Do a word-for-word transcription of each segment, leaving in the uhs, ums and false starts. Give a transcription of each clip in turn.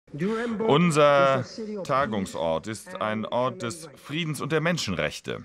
Unser Tagungsort ist ein Ort des Friedens und der Menschenrechte.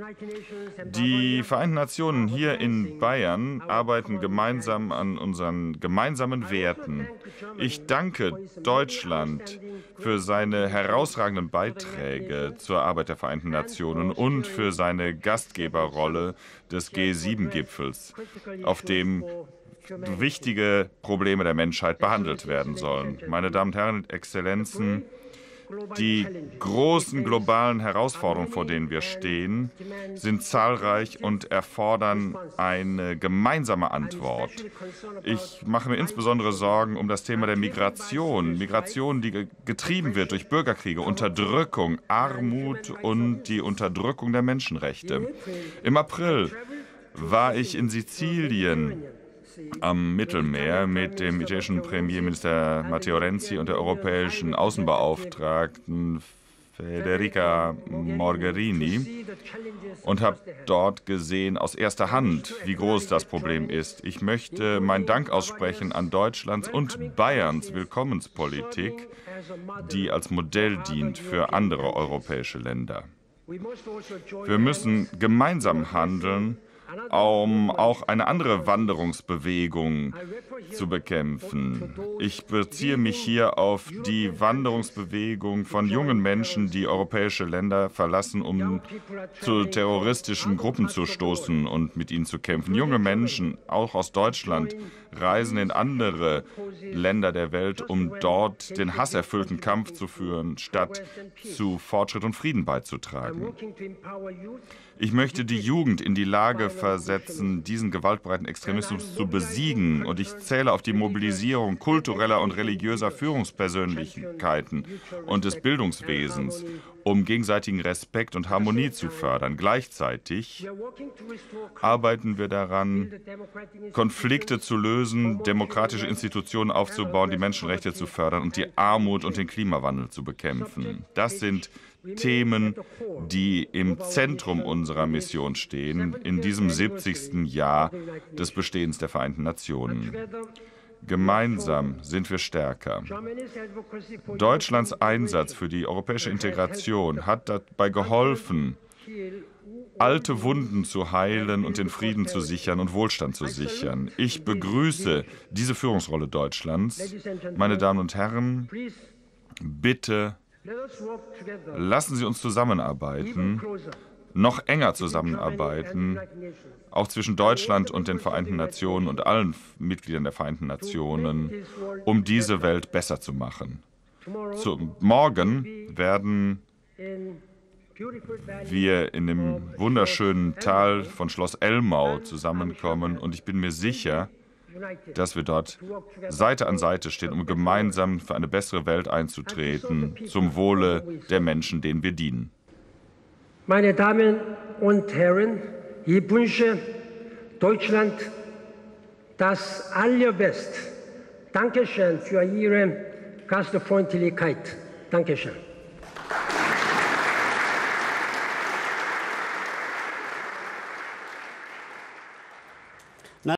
Die Vereinten Nationen hier in Bayern arbeiten gemeinsam an unseren gemeinsamen Werten. Ich danke Deutschland für seine herausragenden Beiträge zur Arbeit der Vereinten Nationen und für seine Gastgeberrolle des G sieben Gipfels, auf dem wichtige Probleme der Menschheit behandelt werden sollen. Meine Damen und Herren, Exzellenzen, die großen globalen Herausforderungen, vor denen wir stehen, sind zahlreich und erfordern eine gemeinsame Antwort. Ich mache mir insbesondere Sorgen um das Thema der Migration. Migration, die getrieben wird durch Bürgerkriege, Unterdrückung, Armut und die Unterdrückung der Menschenrechte. Im April war ich in Sizilien am Mittelmeer mit dem italienischen Premierminister Matteo Renzi und der europäischen Außenbeauftragten Federica Mogherini und habe dort gesehen aus erster Hand, wie groß das Problem ist. Ich möchte meinen Dank aussprechen an Deutschlands und Bayerns Willkommenspolitik, die als Modell dient für andere europäische Länder. Wir müssen gemeinsam handeln, um auch eine andere Wanderungsbewegung zu bekämpfen. Ich beziehe mich hier auf die Wanderungsbewegung von jungen Menschen, die europäische Länder verlassen, um zu terroristischen Gruppen zu stoßen und mit ihnen zu kämpfen. Junge Menschen, auch aus Deutschland, reisen in andere Länder der Welt, um dort den hasserfüllten Kampf zu führen, statt zu Fortschritt und Frieden beizutragen. Ich möchte die Jugend in die Lage versetzen, diesen gewaltbereiten Extremismus zu besiegen. Und ich zähle auf die Mobilisierung kultureller und religiöser Führungspersönlichkeiten und des Bildungswesens, um gegenseitigen Respekt und Harmonie zu fördern. Gleichzeitig arbeiten wir daran, Konflikte zu lösen, demokratische Institutionen aufzubauen, die Menschenrechte zu fördern und die Armut und den Klimawandel zu bekämpfen. Das sind Themen, die im Zentrum unserer Mission stehen, in diesem siebzigsten Jahr des Bestehens der Vereinten Nationen. Gemeinsam sind wir stärker. Deutschlands Einsatz für die europäische Integration hat dabei geholfen, alte Wunden zu heilen und den Frieden zu sichern und Wohlstand zu sichern. Ich begrüße diese Führungsrolle Deutschlands. Meine Damen und Herren, bitte lassen Sie uns zusammenarbeiten, noch enger zusammenarbeiten, auch zwischen Deutschland und den Vereinten Nationen und allen Mitgliedern der Vereinten Nationen, um diese Welt besser zu machen. Zu, morgen werden wir in dem wunderschönen Tal von Schloss Elmau zusammenkommen und ich bin mir sicher, dass wir dort Seite an Seite stehen, um gemeinsam für eine bessere Welt einzutreten, zum Wohle der Menschen, denen wir dienen. Meine Damen und Herren, ich wünsche Deutschland das Allerbeste. Dankeschön für Ihre Gastfreundlichkeit. Dankeschön.